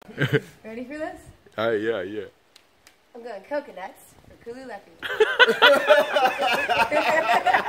Ready for this? Yeah. I'm going coconuts for kululeku.